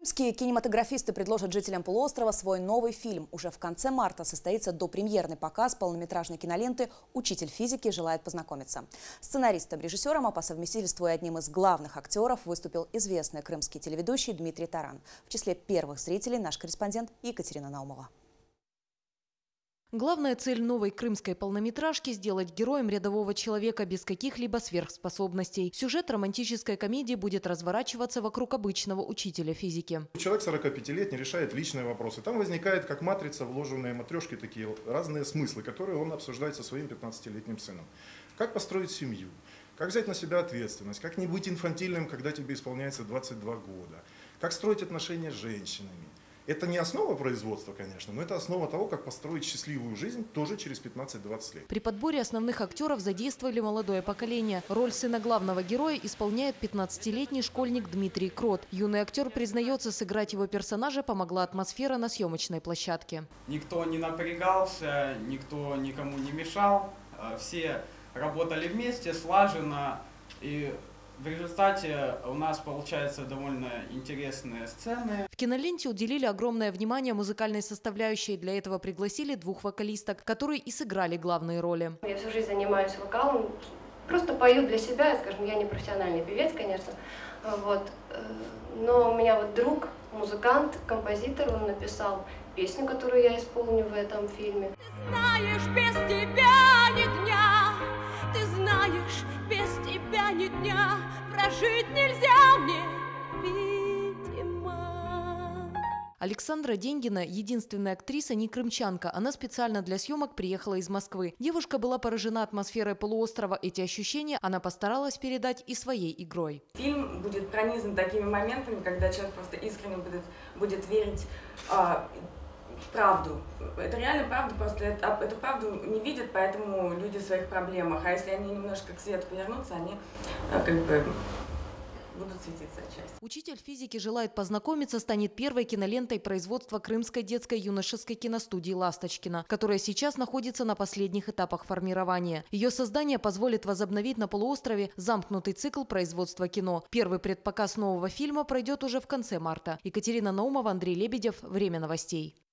Крымские кинематографисты предложат жителям полуострова свой новый фильм. Уже в конце марта состоится допремьерный показ полнометражной киноленты «Учитель физики желает познакомиться». Сценаристом, режиссером, а по совместительству и одним из главных актеров выступил известный крымский телеведущий Дмитрий Таран. В числе первых зрителей наш корреспондент Екатерина Наумова. Главная цель новой крымской полнометражки – сделать героем рядового человека без каких-либо сверхспособностей. Сюжет романтической комедии будет разворачиваться вокруг обычного учителя физики. Человек 45-летний решает личные вопросы. Там возникает, как матрица, вложенные матрешки, такие разные смыслы, которые он обсуждает со своим 15-летним сыном. Как построить семью, как взять на себя ответственность, как не быть инфантильным, когда тебе исполняется 22 года, как строить отношения с женщинами. Это не основа производства, конечно, но это основа того, как построить счастливую жизнь тоже через 15-20 лет. При подборе основных актеров задействовали молодое поколение. Роль сына главного героя исполняет 15-летний школьник Дмитрий Крот. Юный актер признается, сыграть его персонажа помогла атмосфера на съемочной площадке. Никто не напрягался, никто никому не мешал. Все работали вместе, слаженно. И в результате у нас получаются довольно интересные сцены. В киноленте уделили огромное внимание музыкальной составляющей. Для этого пригласили двух вокалисток, которые и сыграли главные роли. Я всю жизнь занимаюсь вокалом, просто пою для себя, скажем, я не профессиональный певец, конечно. Но у меня вот друг, музыкант, композитор, он написал песню, которую я исполню в этом фильме. Ты знаешь, без тебя ни дня, ты знаешь, без тебя ни дня прожить нельзя мне, видимо. Александра Деньгина – единственная актриса, не крымчанка. Она специально для съемок приехала из Москвы. Девушка была поражена атмосферой полуострова. Эти ощущения она постаралась передать и своей игрой. Фильм будет пронизан такими моментами, когда человек просто искренне будет верить в правду. Это реально правда, просто эту правду не видят, поэтому люди в своих проблемах. А если они немножко к свету повернутся, они будут светиться отчасти. «Учитель физики желает познакомиться» станет первой кинолентой производства Крымской детской юношеской киностудии «Ласточкино», которая сейчас находится на последних этапах формирования. Ее создание позволит возобновить на полуострове замкнутый цикл производства кино. Первый предпоказ нового фильма пройдет уже в конце марта. Екатерина Наумова, Андрей Лебедев. Время новостей.